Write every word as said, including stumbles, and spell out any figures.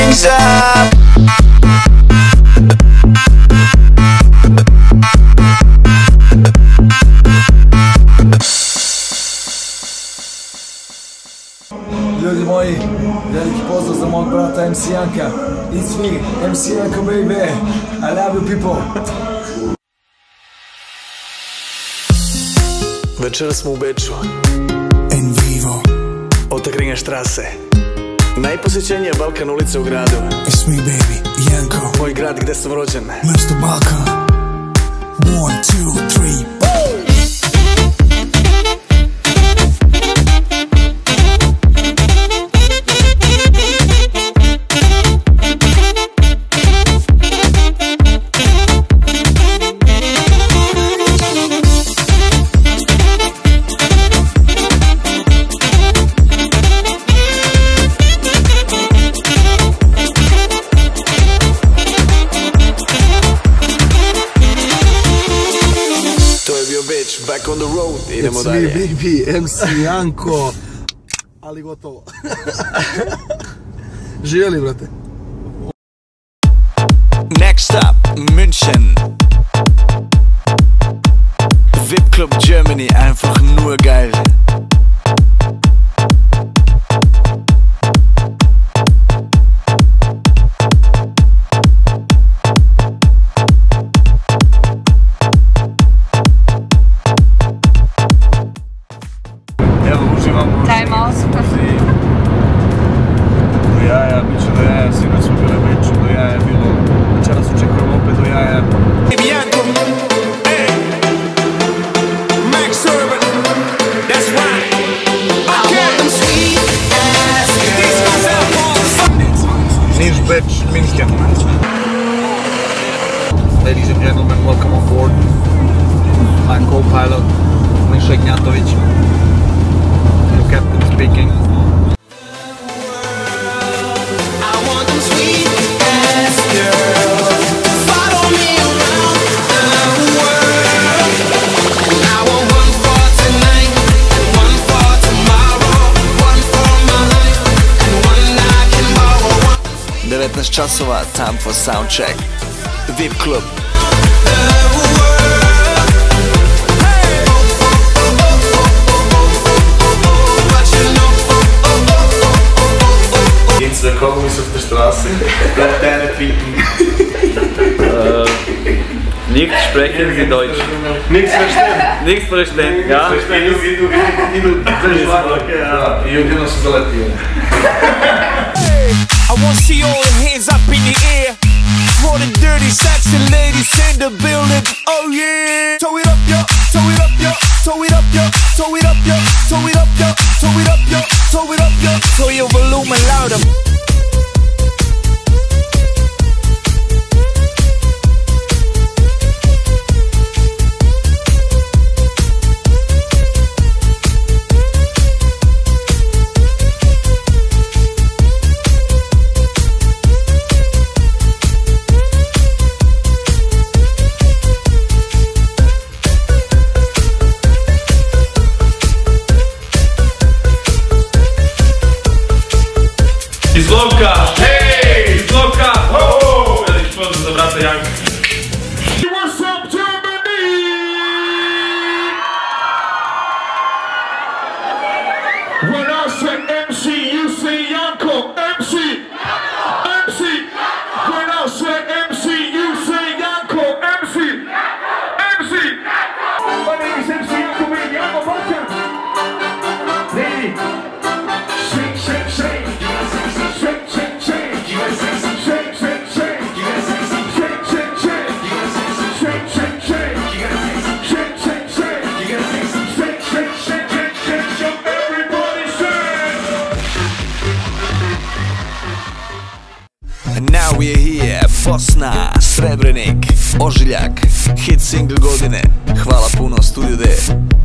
things up. Ljudi moji, veliki pozdrav za mog brata em ce Janka. It's me, em ce Janko baby. I love you people. Večeras smo u Beču. En vivo. Ottakringa štrase. Najposjećenija Balkan ulica u gradu. It's me baby, Janko. Moj grad gde sam rođen. Mesto Balkan. One, two, three. Back on the road, idemo It's dalje. me baby, em ce Janko. Ali gotovo. Živjeli, brate. Next up, München. V I P Club Germany, einfach nur geil. Taj je malo super. Do jaja, bit će do jaja, sinoć smo bili u Beču, do jaja je bilo, večeras očekujemo opet do jaja. Janko, ey, Max Urban, that's right. Okay. Niš, Beč, München. Ladies and gentlemen, welcome on board. I'm co-pilot, Miša Ignjatović. Captain speaking. devetnaest časova, time for sound check. V I P Club. Da kommen wir auf der Straße. Bleibt deine Trinken. Nichts sprechen Sie Deutsch. Nichts verstehen. Nichts verstehen, ja? Idu, idu, idu, idu, ja, i jedino se zaletio. I want to see all the hands up in the air. For the dirty sexy ladies in the building. Oh yeah. Tow it up, yo. Tow it up, yo. Tow it up, yo. Tow it up, yo. Tow it up, yo. Tow it up, yo. Tow it up, yo. Tow your volume louder. Iz Lovka! Hej! Iz Lovka! Ho! Veliki pozdrav za brata Janka. What's up, Germany? When I say em ce, you say Janko. em ce! em ce! When I say em ce, you say Janko. em ce! em ce! My name is em ce Janko, baby. I'm a Balkan. Lady. Shake, shake, shake. Shake, shake, shake. Shake, shake, shake. Shake, shake, shake. Shake, shake, shake. Shake, shake, shake. Shake, shake, shake, shake, shake, shake. Everybody shake. And now we're here, Bosna, Srebrenik, Ožiljak, hit single godine. Hvala puno, Studio D.